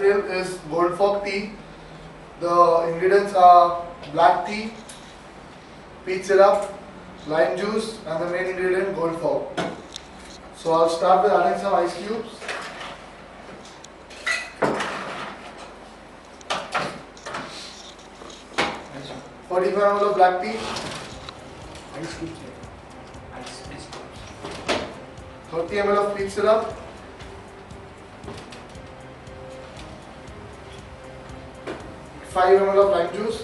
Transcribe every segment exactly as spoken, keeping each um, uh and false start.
cocktail is Gold Fog tea. The ingredients are black tea, peach syrup, lime juice, and the main ingredient Gold Fog. So I'll start with adding some ice cubes. forty-five milliliters of black tea. Ice cubes. Ice, ice cubes. thirty milliliters of peach syrup. five milliliters of lime juice.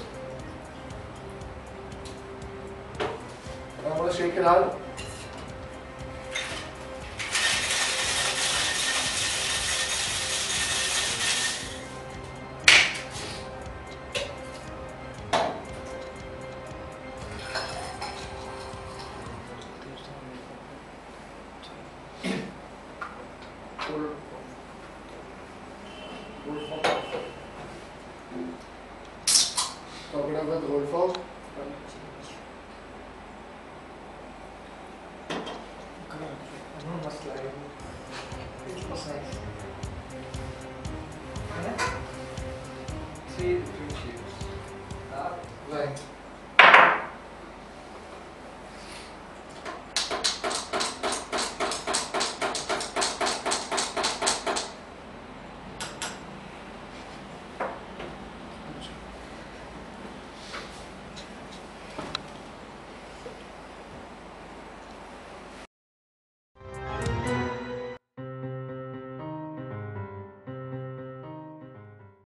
And I'm going to shake it hard. Gold Fog. Top it up with Gold Fog. Must lie. It was nice. See the different shapes. Ah, Right.